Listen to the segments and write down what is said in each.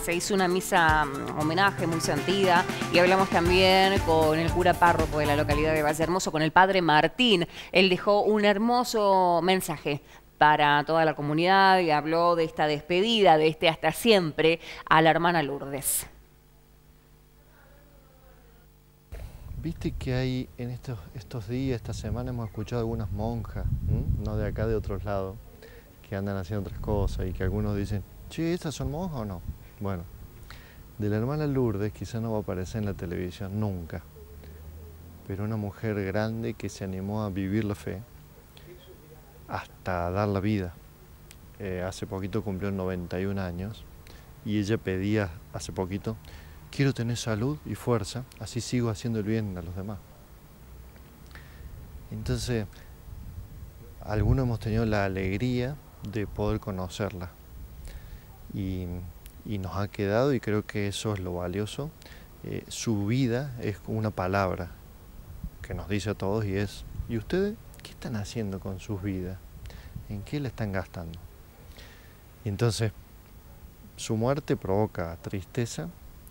Se hizo una misa homenaje muy sentida y hablamos también con el cura párroco de la localidad de Valle Hermoso, con el padre Martín. Él dejó un hermoso mensaje para toda la comunidad y habló de esta despedida, de este hasta siempre, a la hermana Lourdes. Viste que hay en estos días, esta semana, hemos escuchado algunas monjas, no de acá, de otros lados, que andan haciendo otras cosas y que algunos dicen, che, ¿estas son monjas o no? Bueno, de la hermana Lourdes quizás no va a aparecer en la televisión nunca, pero una mujer grande que se animó a vivir la fe hasta dar la vida. Hace poquito cumplió 91 años y ella pedía hace poquito, quiero tener salud y fuerza, así sigo haciendo el bien a los demás. Entonces, algunos hemos tenido la alegría de poder conocerla y nos ha quedado, y creo que eso es lo valioso, su vida es una palabra que nos dice a todos y es, ¿y ustedes qué están haciendo con sus vidas? ¿En qué la están gastando? Y entonces, su muerte provoca tristeza,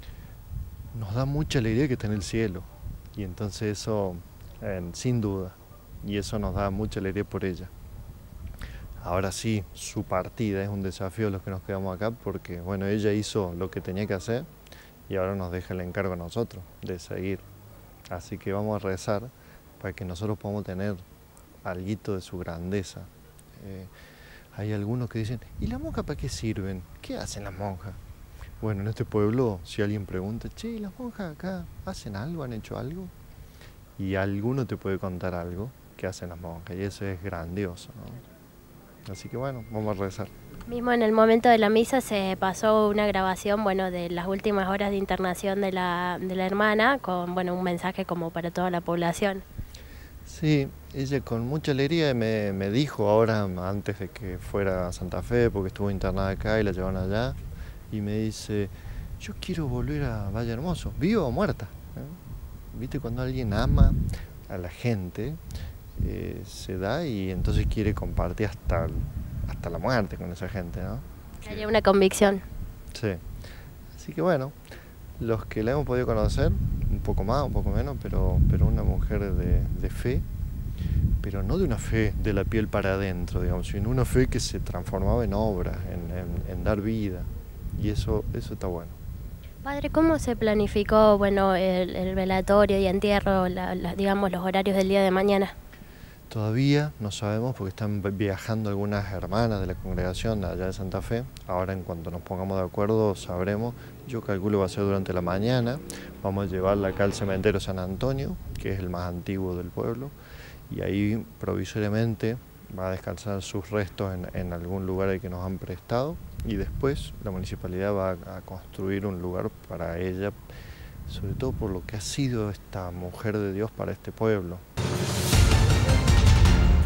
nos da mucha alegría que está en el cielo, y entonces eso, sin duda, y eso nos da mucha alegría por ella. Ahora sí, su partida es un desafío a los que nos quedamos acá, porque bueno, ella hizo lo que tenía que hacer y ahora nos deja el encargo a nosotros de seguir. Así que vamos a rezar para que nosotros podamos tener alguito de su grandeza. Hay algunos que dicen, ¿y las monjas para qué sirven? ¿Qué hacen las monjas? Bueno, en este pueblo, si alguien pregunta, che, ¿las monjas acá hacen algo, han hecho algo? Y alguno te puede contar algo que hacen las monjas, y eso es grandioso, ¿no? Así que bueno, vamos a rezar. Mismo en el momento de la misa se pasó una grabación, bueno, de las últimas horas de internación de la hermana, con bueno, un mensaje como para toda la población. Sí, ella con mucha alegría me dijo ahora, antes de que fuera a Santa Fe, porque estuvo internada acá y la llevaron allá, y me dice, yo quiero volver a Valle Hermoso, viva o muerta. ¿Viste cuando alguien ama a la gente? Se da y entonces quiere compartir hasta la muerte con esa gente, ¿no? Que haya una convicción. Sí. Así que bueno, los que la hemos podido conocer, un poco más, un poco menos, pero una mujer de fe, pero no de una fe de la piel para adentro, digamos, sino una fe que se transformaba en obra, en dar vida, y eso está bueno. Padre, ¿cómo se planificó bueno, el velatorio y entierro, digamos, los horarios del día de mañana? Todavía no sabemos porque están viajando algunas hermanas de la congregación de allá de Santa Fe. Ahora en cuanto nos pongamos de acuerdo sabremos. Yo calculo va a ser durante la mañana. Vamos a llevarla acá al cementerio San Antonio, que es el más antiguo del pueblo. Y ahí provisoriamente va a descansar sus restos en algún lugar al que nos han prestado. Y después la municipalidad va a construir un lugar para ella, sobre todo por lo que ha sido esta mujer de Dios para este pueblo.